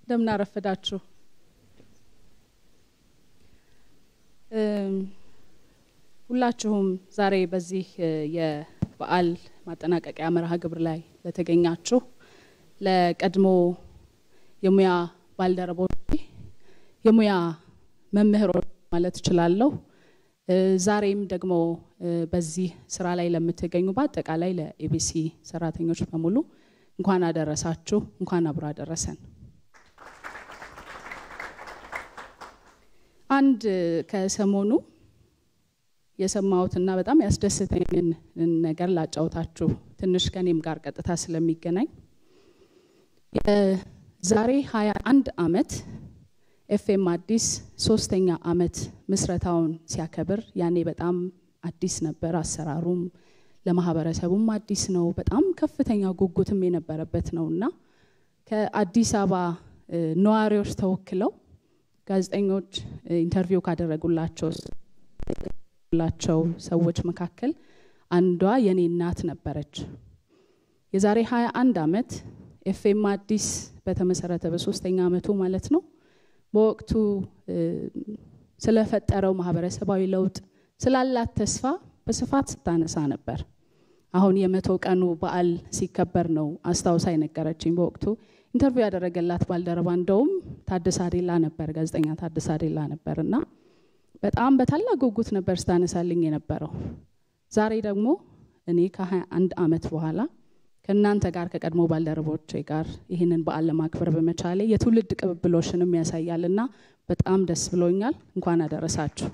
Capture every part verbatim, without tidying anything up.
እንደምን አረፈዳችሁ። ሁላችሁም ዛሬ በዚህ የበዓል ማጠናቀቂያ መርሃ ግብር ላይ ለተገኛችሁ ለቀድሞ የሙያ ባልደረቦች የሙያ መምህሮች ማለት እችላለሁ ዛሬም ደግሞ በዚህ ስራ ላይ ለምትገኙ በአጠቃላይ ለኤቢሲ ሰራተኞች በሙሉ እንኳን አደረሳችሁ እንኳን አብራ አደረሰን። አንድ ከሰሞኑ የሰማሁትና በጣም ያስደስተኝን ነገር ላጫውታችሁ ትንሽ ከኔም ጋር ቀጥታ ስለሚገናኝ ዛሬ ሃያ አንድ አመት ኤፍኤም አዲስ ሶስተኛ አመት ምስረታውን ሲያከብር ያኔ በጣም አዲስ ነበር አሰራሩም ለማህበረሰቡም አዲስ ነው በጣም ከፍተኛ ጉጉትም የነበረበት ነውና ከአዲስ አበባ ነዋሪዎች ተወክለው ጋዜጠኞች ኢንተርቪው ካደረጉላቸው ላቸው ሰዎች መካከል አንዷ የኔ እናት ነበረች። የዛሬ ሃያ አንድ አመት ኤፍኤም አዲስ በተመሰረተ በሶስተኛ አመቱ ማለት ነው በወቅቱ ስለፈጠረው ማህበረሰባዊ ለውጥ ስላላት ተስፋ በስፋት ስታነሳ ነበር። አሁን የመቶ ቀኑ በዓል ሲከበር ነው አስታውሳ የነገረችኝ። በወቅቱ ኢንተርቪው ያደረገላት ባልደረባ እንደውም ታደሰ አዴላ ነበር ጋዜጠኛ ታደሰ አዴላ ነበርና በጣም በታላቅ ጉጉት ነበር ስታነሳልኝ የነበረው። ዛሬ ደግሞ እኔ ከሃያ አንድ አመት በኋላ ከናንተ ጋር ከቀድሞ ባልደረቦቼ ጋር ይሄንን በዓል ለማክበር በመቻሌ የትውልድ ቅብብሎሽንም ያሳያልና በጣም ደስ ብሎኛል። እንኳን አደረሳችሁ።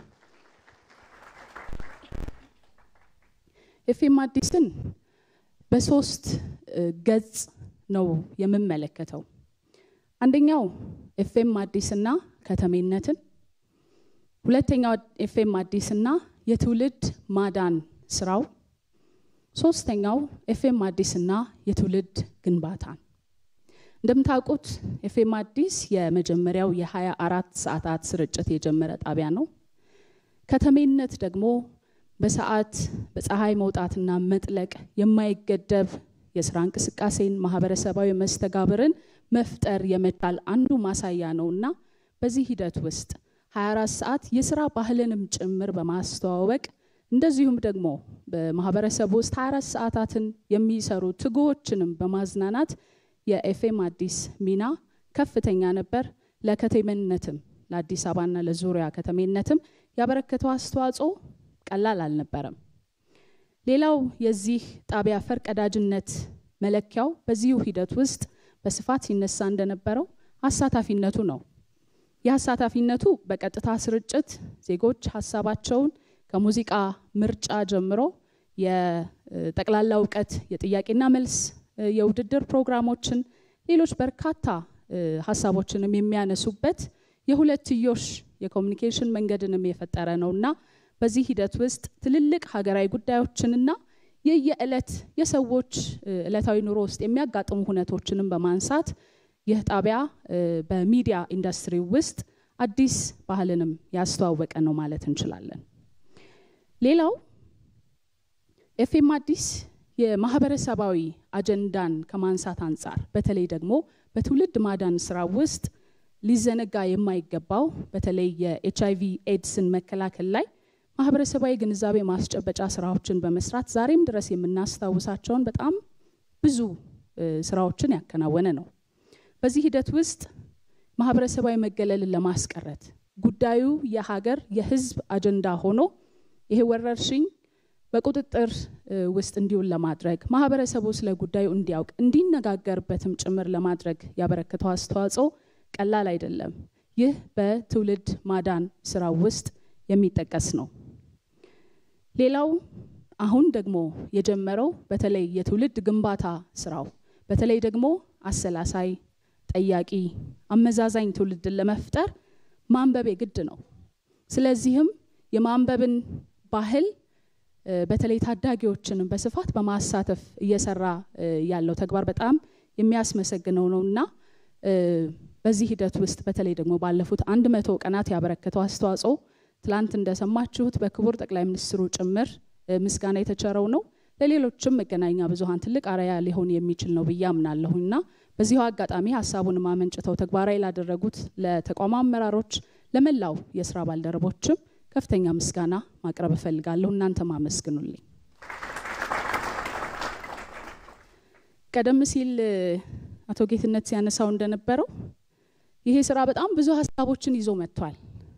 ኤፍኤም አዲስን በሶስት ገጽ ነው የምመለከተው። አንደኛው ኤፍኤም አዲስና ከተሜነትን፣ ሁለተኛው ኤፍኤም አዲስና የትውልድ ማዳን ስራው፣ ሶስተኛው ኤፍኤም አዲስና የትውልድ ግንባታን። እንደምታውቁት ኤፍኤም አዲስ የመጀመሪያው የ24 ሰዓታት ስርጭት የጀመረ ጣቢያ ነው። ከተሜነት ደግሞ በሰዓት በፀሐይ መውጣትና መጥለቅ የማይገደብ የስራ እንቅስቃሴን ማህበረሰባዊ መስተጋብርን መፍጠር የመቻል አንዱ ማሳያ ነውና በዚህ ሂደት ውስጥ ሃያ አራት ሰዓት የስራ ባህልንም ጭምር በማስተዋወቅ እንደዚሁም ደግሞ በማህበረሰቡ ውስጥ ሃያ አራት ሰዓታትን የሚሰሩ ትጉዎችንም በማዝናናት የኤፍኤም አዲስ ሚና ከፍተኛ ነበር። ለከተሜነትም ለአዲስ አበባና ለዙሪያ ከተሜነትም ያበረከተው አስተዋጽኦ ቀላል አልነበረም። ሌላው የዚህ ጣቢያ ፈርቀዳጅነት መለኪያው በዚሁ ሂደት ውስጥ በስፋት ሲነሳ እንደነበረው አሳታፊነቱ ነው። የአሳታፊነቱ በቀጥታ ስርጭት ዜጎች ሐሳባቸውን ከሙዚቃ ምርጫ ጀምሮ የጠቅላላ ዕውቀት የጥያቄና መልስ የውድድር ፕሮግራሞችን ሌሎች በርካታ ሐሳቦችንም የሚያነሱበት የሁለትዮሽ የኮሙኒኬሽን መንገድንም የፈጠረ ነውና በዚህ ሂደት ውስጥ ትልልቅ ሀገራዊ ጉዳዮችንና የየዕለት የሰዎች ዕለታዊ ኑሮ ውስጥ የሚያጋጥሙ ሁነቶችንም በማንሳት ይህ ጣቢያ በሚዲያ ኢንዱስትሪ ውስጥ አዲስ ባህልንም ያስተዋወቀ ነው ማለት እንችላለን። ሌላው ኤፍኤም አዲስ የማህበረሰባዊ አጀንዳን ከማንሳት አንፃር በተለይ ደግሞ በትውልድ ማዳን ስራ ውስጥ ሊዘነጋ የማይገባው በተለይ የኤችአይቪ ኤድስን መከላከል ላይ ማህበረሰባዊ ግንዛቤ ማስጨበጫ ስራዎችን በመስራት ዛሬም ድረስ የምናስተዋውሳቸውን በጣም ብዙ ስራዎችን ያከናወነ ነው። በዚህ ሂደት ውስጥ ማህበረሰባዊ መገለልን ለማስቀረት ጉዳዩ የሀገር የህዝብ አጀንዳ ሆኖ ይሄ ወረርሽኝ በቁጥጥር ውስጥ እንዲውል ለማድረግ ማህበረሰቡ ስለ ጉዳዩ እንዲያውቅ እንዲነጋገርበትም ጭምር ለማድረግ ያበረከተው አስተዋጽኦ ቀላል አይደለም። ይህ በትውልድ ማዳን ስራ ውስጥ የሚጠቀስ ነው። ሌላው አሁን ደግሞ የጀመረው በተለይ የትውልድ ግንባታ ስራው በተለይ ደግሞ አሰላሳይ ጠያቂ አመዛዛኝ ትውልድን ለመፍጠር ማንበብ የግድ ነው። ስለዚህም የማንበብን ባህል በተለይ ታዳጊዎችን በስፋት በማሳተፍ እየሰራ ያለው ተግባር በጣም የሚያስመሰግነው ነውና በዚህ ሂደት ውስጥ በተለይ ደግሞ ባለፉት መቶ ቀናት ያበረከተው አስተዋጽኦ ትላንት እንደሰማችሁት በክቡር ጠቅላይ ሚኒስትሩ ጭምር ምስጋና የተቸረው ነው። ለሌሎችም መገናኛ ብዙሃን ትልቅ አርአያ ሊሆን የሚችል ነው ብዬ አምናለሁና በዚሁ አጋጣሚ ሐሳቡን ማመንጨተው ተግባራዊ ላደረጉት ለተቋም አመራሮች ለመላው የሥራ ባልደረቦችም ከፍተኛ ምስጋና ማቅረብ እፈልጋለሁ። እናንተ ማመስግኑልኝ። ቀደም ሲል አቶ ጌትነት ሲያነሳው እንደነበረው ይሄ ስራ በጣም ብዙ ሐሳቦችን ይዞ መጥቷል።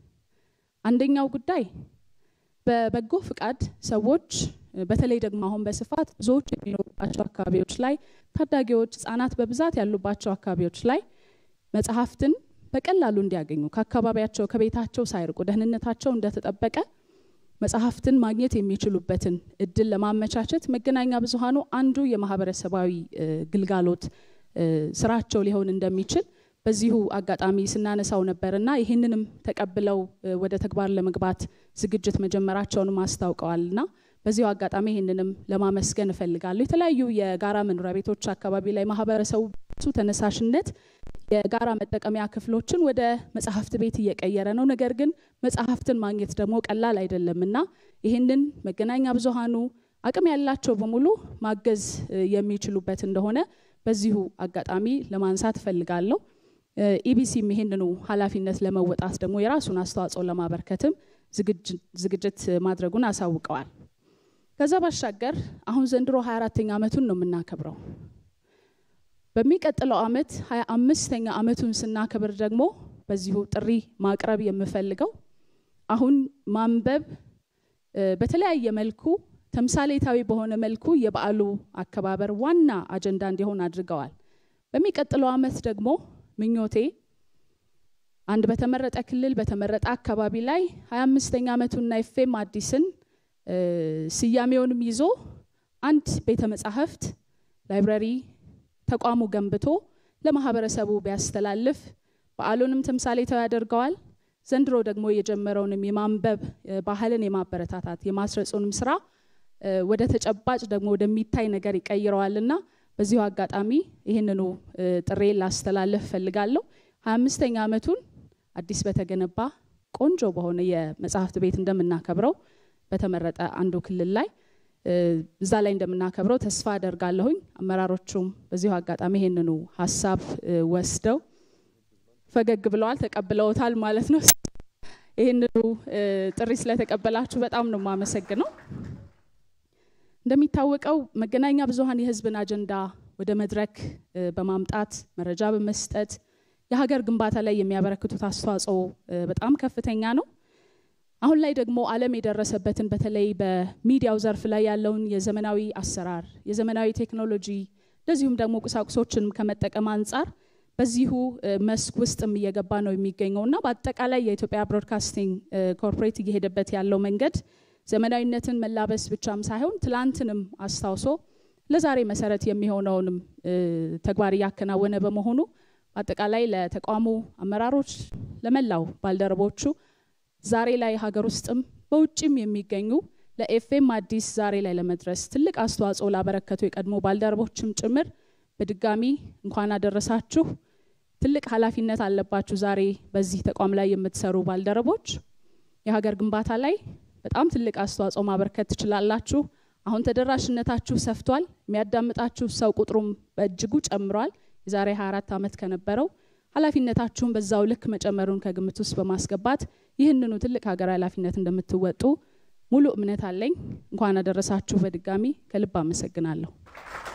አንደኛው ጉዳይ በበጎ ፍቃድ ሰዎች በተለይ ደግሞ አሁን በስፋት ብዙዎች የሚኖሩባቸው አካባቢዎች ላይ ታዳጊዎች ህፃናት በብዛት ያሉባቸው አካባቢዎች ላይ መጽሐፍትን በቀላሉ እንዲያገኙ ከአካባቢያቸው ከቤታቸው ሳይርቁ ደህንነታቸው እንደተጠበቀ መጽሐፍትን ማግኘት የሚችሉበትን እድል ለማመቻቸት መገናኛ ብዙሃኑ አንዱ የማህበረሰባዊ ግልጋሎት ስራቸው ሊሆን እንደሚችል በዚሁ አጋጣሚ ስናነሳው ነበርና ይሄንንም ተቀብለው ወደ ተግባር ለመግባት ዝግጅት መጀመራቸውን ማስታውቀዋልና በዚሁ አጋጣሚ ይሄንንም ለማመስገን እፈልጋለሁ። የተለያዩ የጋራ መኖሪያ ቤቶች አካባቢ ላይ ማህበረሰቡ ተነሳሽነት የጋራ መጠቀሚያ ክፍሎችን ወደ መጽሐፍት ቤት እየቀየረ ነው። ነገር ግን መጽሐፍትን ማግኘት ደግሞ ቀላል አይደለምና ይሄንን መገናኛ ብዙሃኑ አቅም ያላቸው በሙሉ ማገዝ የሚችሉበት እንደሆነ በዚሁ አጋጣሚ ለማንሳት እፈልጋለሁ። ኢቢሲም ይሄንኑ ኃላፊነት ለመወጣት ደግሞ የራሱን አስተዋጽኦ ለማበርከትም ዝግጅት ማድረጉን አሳውቀዋል። ከዛ ባሻገር አሁን ዘንድሮ ሃያ አራተኛ ዓመቱን ነው የምናከብረው። በሚቀጥለው ዓመት ሃያ አምስተኛ ዓመቱን ስናከብር ደግሞ በዚሁ ጥሪ ማቅረብ የምፈልገው አሁን ማንበብ በተለያየ መልኩ ተምሳሌታዊ በሆነ መልኩ የበዓሉ አከባበር ዋና አጀንዳ እንዲሆን አድርገዋል። በሚቀጥለው ዓመት ደግሞ ምኞቴ አንድ በተመረጠ ክልል በተመረጠ አካባቢ ላይ ሃያ አምስተኛ ዓመቱን ኤፍኤም አዲስን ሲያሜውንም ይዞ አንድ ቤተ መጻሕፍት ላይብራሪ ተቋሙ ገንብቶ ለማህበረሰቡ ቢያስተላልፍ በዓሉንም ተምሳሌታዊ ያደርገዋል። ዘንድሮ ደግሞ የጀመረውንም የማንበብ ባህልን የማበረታታት የማስረጽንም ስራ ወደ ተጨባጭ ደግሞ ወደሚታይ ነገር ይቀይረዋልና በዚሁ አጋጣሚ ይሄንኑ ጥሬ ላስተላልፍ ፈልጋለሁ። ሃያ አምስተኛ ዓመቱን አዲስ በተገነባ ቆንጆ በሆነ የመጽሐፍት ቤት እንደምናከብረው በተመረጠ አንዱ ክልል ላይ እዛ ላይ እንደምናከብረው ተስፋ አደርጋለሁኝ። አመራሮቹም በዚሁ አጋጣሚ ይሄንኑ ሐሳብ ወስደው ፈገግ ብለዋል ተቀብለውታል ማለት ነው። ይሄንኑ ጥሪ ስለተቀበላችሁ በጣም ነው ማመሰግነው። እንደሚታወቀው መገናኛ ብዙሃን የህዝብን አጀንዳ ወደ መድረክ በማምጣት መረጃ በመስጠት የሀገር ግንባታ ላይ የሚያበረክቱት አስተዋጽኦ በጣም ከፍተኛ ነው። አሁን ላይ ደግሞ ዓለም የደረሰበትን በተለይ በሚዲያው ዘርፍ ላይ ያለውን የዘመናዊ አሰራር የዘመናዊ ቴክኖሎጂ እንደዚሁም ደግሞ ቁሳቁሶችን ከመጠቀም አንፃር በዚሁ መስክ ውስጥም እየገባ ነው የሚገኘውና በአጠቃላይ የኢትዮጵያ ብሮድካስቲንግ ኮርፖሬት እየሄደበት ያለው መንገድ ዘመናዊነትን መላበስ ብቻም ሳይሆን ትላንትንም አስተዋውሶ ለዛሬ መሰረት የሚሆነውንም ተግባር ያከናወነ በመሆኑ አጠቃላይ ለተቋሙ አመራሮች ለመላው ባልደረቦቹ ዛሬ ላይ ሀገር ውስጥም በውጭም የሚገኙ ለኤፍኤም አዲስ ዛሬ ላይ ለመድረስ ትልቅ አስተዋጽኦ ላበረከቱ የቀድሞ ባልደረቦችም ጭምር በድጋሚ እንኳን አደረሳችሁ። ትልቅ ኃላፊነት አለባችሁ ዛሬ በዚህ ተቋም ላይ የምትሰሩ ባልደረቦች። የሀገር ግንባታ ላይ በጣም ትልቅ አስተዋጽኦ ማበርከት ትችላላችሁ። አሁን ተደራሽነታችሁ ሰፍቷል። የሚያዳምጣችሁ ሰው ቁጥሩም በእጅጉ ጨምሯል። የዛሬ ሃያ አራት ዓመት ከነበረው ኃላፊነታችሁን በዛው ልክ መጨመሩን ከግምት ውስጥ በማስገባት ይህንኑ ትልቅ ሀገራዊ ኃላፊነት እንደምትወጡ ሙሉ እምነት አለኝ። እንኳን አደረሳችሁ በድጋሚ ከልብ አመሰግናለሁ።